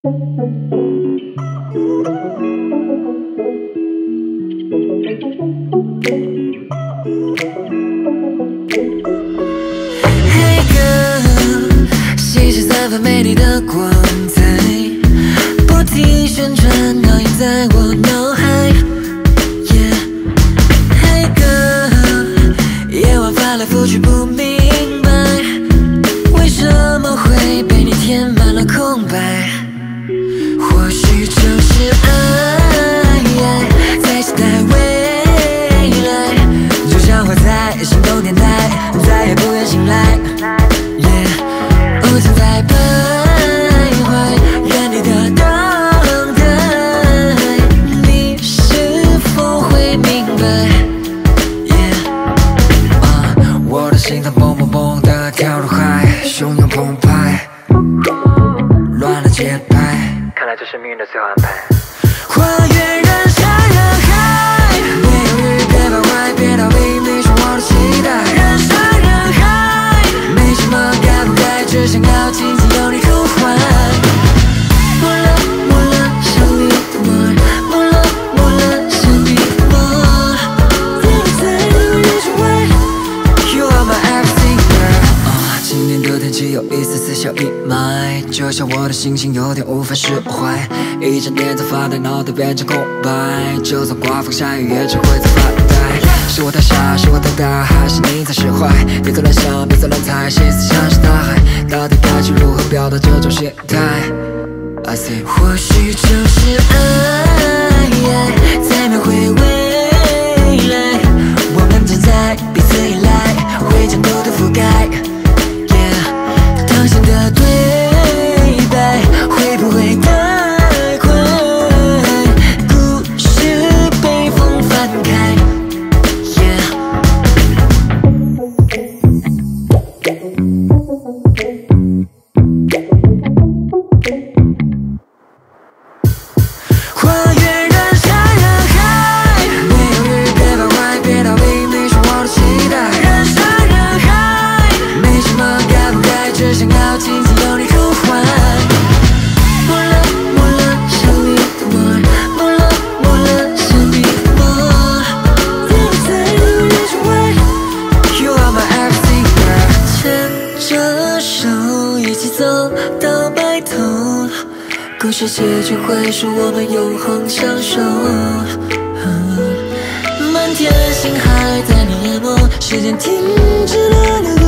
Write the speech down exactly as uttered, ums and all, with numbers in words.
Hey girl， 细细散发美丽的光彩，不停旋转，烙印在我脑海。Yeah， Hey girl， 夜晚翻来覆去不明白，为什么会被你填满了空白？或许就是爱，在期待未来，就像活在心动年代，再也不愿醒来。Yeah， 无情在徘徊，原地的等待，你是否会明白 ？Yeah， uh, 我的心脏蹦蹦蹦的跳入海，汹涌澎湃，乱了节拍。看来这是命运的最后安排。跨越人山人海，别犹豫，别徘徊，别逃避，你是我的期待。人山人海，没什么该不该，只想要紧紧有你呼唤。摸了摸了，想你的梦，摸了摸了，想你的梦。在在的日之外 ，You are my everything girl。啊，今天的天气有一丝丝小阴霾，就像我的心情有点无法释怀。一整天在发呆，脑袋变成空白，就算刮风下雨也只会在发呆。是我太傻，是我太大，还是你才释怀？别再乱想，别再乱猜，心思像是大海，到底该去如何表达这种心态 ？I see， 或许就是爱，在描绘未来，我们站在彼此依赖，会将头都覆盖。Yeah， 当前的对白会不会太快？故事被风翻开。Yeah， 跨越人山人海，别犹豫，别徘徊，别逃避，你是我的期待。人山人海，没什么该不该，只想要紧紧有你呼唤。摸了摸了，想你的梦，摸了摸了，想你的梦。在在的日之外 ，You are my everything girl。牵着手一起走到白头，故事结局会是我们永恒相守。漫天星海在你眼眸，时间停止了流